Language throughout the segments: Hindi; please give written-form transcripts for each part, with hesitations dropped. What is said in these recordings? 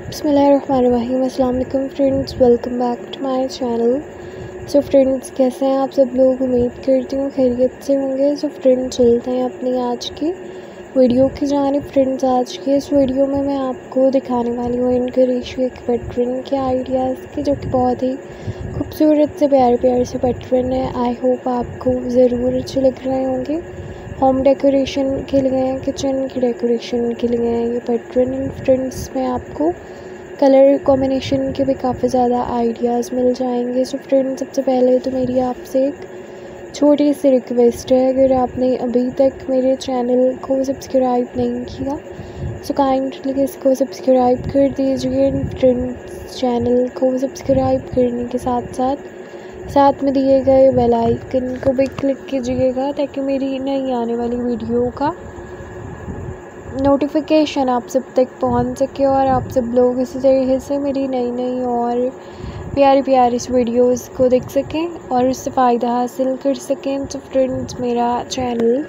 बिस्मिल्लाहिर्रहमानिर्रहीम। अस्सलाम वालेकुम friends, welcome back to my channel. So friends, कैसे हैं आप सब लोग? उम्मीद करती हूँ खैरियत से होंगे। सो फ्रेंड्स, चलते हैं अपनी आज की वीडियो की जानिब। फ्रेंड्स, आज की इस वीडियो में मैं आपको दिखाने वाली हूँ इनके रेशो एक पैटर्न के आइडियाज़ के, जो कि बहुत ही खूबसूरत से प्यारे प्यारे से पैटर्न है। आई होप आपको ज़रूर अच्छे लग रहे होंगे। होम डेकोरेशन के लिए, किचन की डेकोरेशन के लिए ये पैटर्न। फ्रेंड्स में आपको कलर कॉम्बिनेशन के भी काफ़ी ज़्यादा आइडियाज़ मिल जाएंगे। सो फ्रेंड्स, सबसे पहले तो मेरी आपसे एक छोटी सी रिक्वेस्ट है, अगर आपने अभी तक मेरे चैनल को सब्सक्राइब नहीं किया सो काइंडली इसको सब्सक्राइब कर दीजिए। फ्रेंड्स, चैनल को सब्सक्राइब करने के साथ में दिए गए बेल आइकन को भी क्लिक कीजिएगा, ताकि मेरी नई आने वाली वीडियो का नोटिफिकेशन आप सब तक पहुंच सके और आप सब लोग इसी तरह से मेरी नई और प्यारी प्यारी इस वीडियोस को देख सकें और उससे फ़ायदा हासिल कर सकें। तो फ्रेंड्स, मेरा चैनल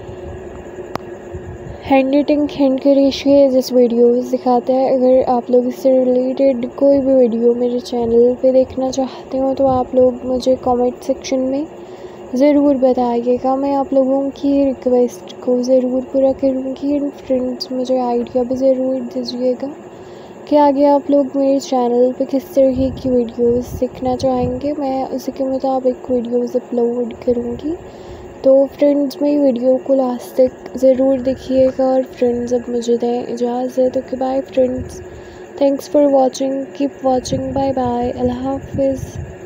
हैंड राइटिंग हैंड के रेशियो जिस वीडियोस दिखाता है, अगर आप लोग इससे रिलेटेड कोई भी वीडियो मेरे चैनल पे देखना चाहते हो तो आप लोग मुझे कमेंट सेक्शन में ज़रूर बताइएगा। मैं आप लोगों की रिक्वेस्ट को ज़रूर पूरा करूँगी। एंड फ्रेंड्स, मुझे आइडिया भी ज़रूर दीजिएगा कि आगे आप लोग मेरे चैनल पे किस तरह की वीडियोस सीखना चाहेंगे। मैं उसी के मुताबिक वीडियोस अपलोड करूँगी। तो फ्रेंड्स, मेरी वीडियो को लास्ट तक ज़रूर देखिएगा। और फ्रेंड्स, अब मुझे दें इजाज़त। Okay, bye friends, thanks for watching, keep watching, bye bye, अल्लाह हाफिज़।